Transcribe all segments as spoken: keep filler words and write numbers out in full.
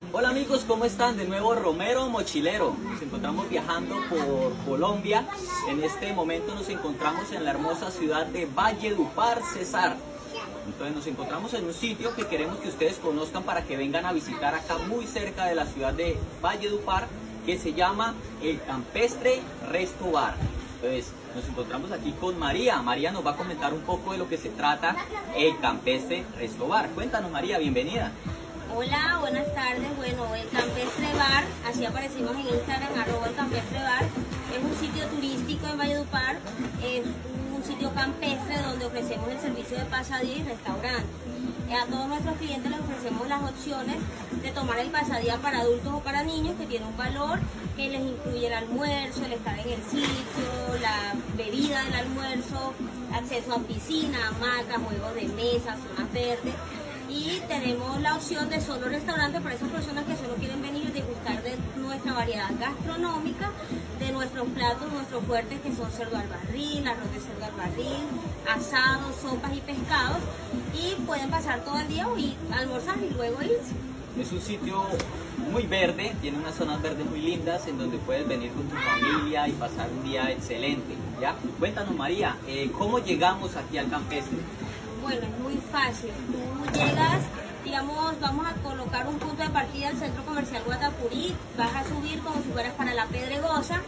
Hola amigos, ¿cómo están? De nuevo Romero Mochilero. Nos encontramos viajando por Colombia. En este momento nos encontramos en la hermosa ciudad de Valledupar, Cesar. Entonces nos encontramos en un sitio que queremos que ustedes conozcan para que vengan a visitar acá muy cerca de la ciudad de Valledupar, que se llama El Campestre Resto Bar. Entonces nos encontramos aquí con María. María nos va a comentar un poco de lo que se trata El Campestre Resto Bar. Cuéntanos, María, bienvenida. Hola, buenas tardes. Bueno, el Campestre Bar, así aparecimos en Instagram, arroba el Campestre Bar, es un sitio turístico en Valledupar, es un sitio campestre donde ofrecemos el servicio de pasadía y restaurante. A todos nuestros clientes les ofrecemos las opciones de tomar el pasadía para adultos o para niños, que tiene un valor que les incluye el almuerzo, el estar en el sitio, la bebida del almuerzo, acceso a piscina, hamacas, juegos de mesa, zonas verdes. Y tenemos la opción de solo restaurante para esas personas que solo quieren venir y degustar de nuestra variedad gastronómica, de nuestros platos, nuestros fuertes, que son cerdo al barril, arroz de cerdo al barril, asados, sopas y pescados. Y pueden pasar todo el día y almorzar y luego irse. Es un sitio muy verde, tiene unas zonas verdes muy lindas en donde puedes venir con tu familia y pasar un día excelente, ¿ya? Cuéntanos, María, eh, ¿cómo llegamos aquí al Campestre? Bueno, es muy fácil. Tú llegas, digamos, vamos a colocar un punto de partida al Centro Comercial Guatapurí, vas a subir como si fueras para La Pedregosa,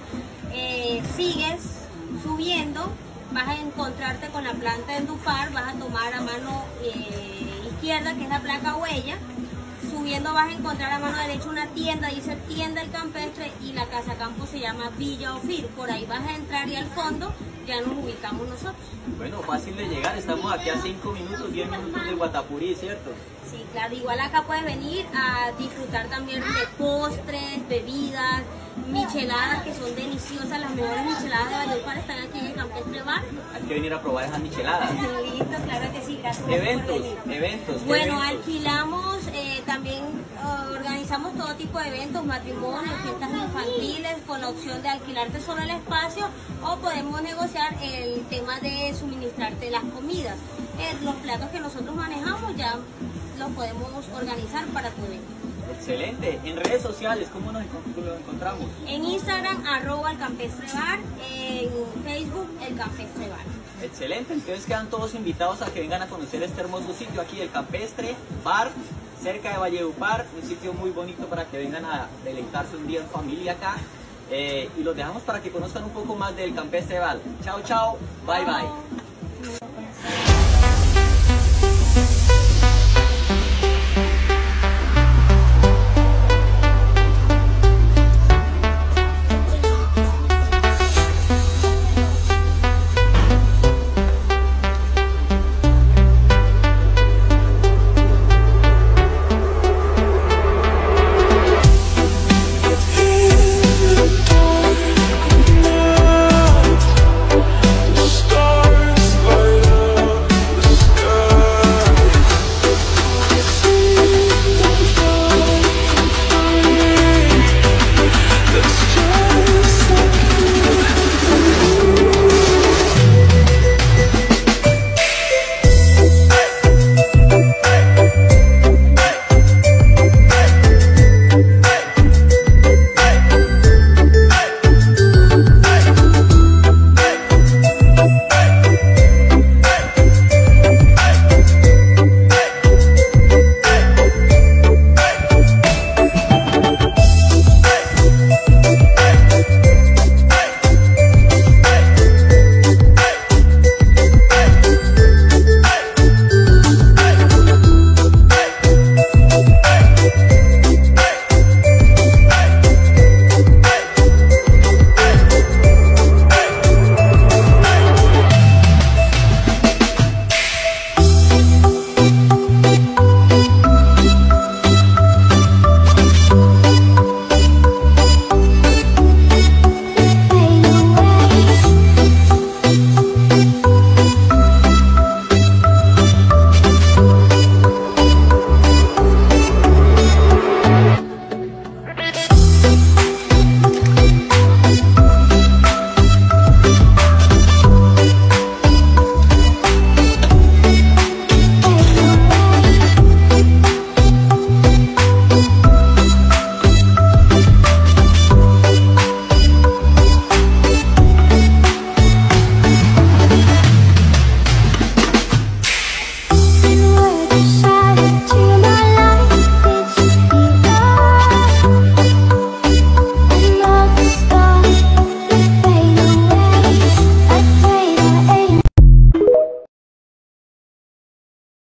eh, sigues subiendo, vas a encontrarte con la planta de Endupar, vas a tomar a mano eh, izquierda, que es la placa huella. Subiendo vas a encontrar a mano derecha una tienda, dice Tienda El Campestre, y la casa campo se llama Villa Ofir. Por ahí vas a entrar y al fondo ya nos ubicamos nosotros. Bueno, fácil de llegar, estamos aquí a cinco minutos, diez minutos de Guatapurí, ¿cierto? Sí, claro, igual acá puedes venir a disfrutar también de postres, bebidas, micheladas que son deliciosas. Las mejores micheladas de Valledupar están aquí en El Campestre Bar. Hay que venir a probar esas micheladas. Listo, claro que sí, gracias Eventos, por venir. eventos. Bueno, eventos? alquilamos, eh, también uh, organizamos todo tipo de eventos, matrimonios, fiestas infantiles, con la opción de alquilarte solo el espacio, o podemos negociar el tema de suministrarte las comidas. Eh, los platos que nosotros manejamos ya los podemos organizar para tu evento. Excelente. En redes sociales, ¿cómo nos encont- lo encontramos? En Instagram, arroba el Campestre Bar, en Facebook, el Campestre Bar. Excelente, entonces quedan todos invitados a que vengan a conocer este hermoso sitio aquí, El Campestre Bar, cerca de Valledupar, un sitio muy bonito para que vengan a deleitarse un día en familia acá. Eh, y los dejamos para que conozcan un poco más del Campestre Bar. Chao, chao, bye, bye.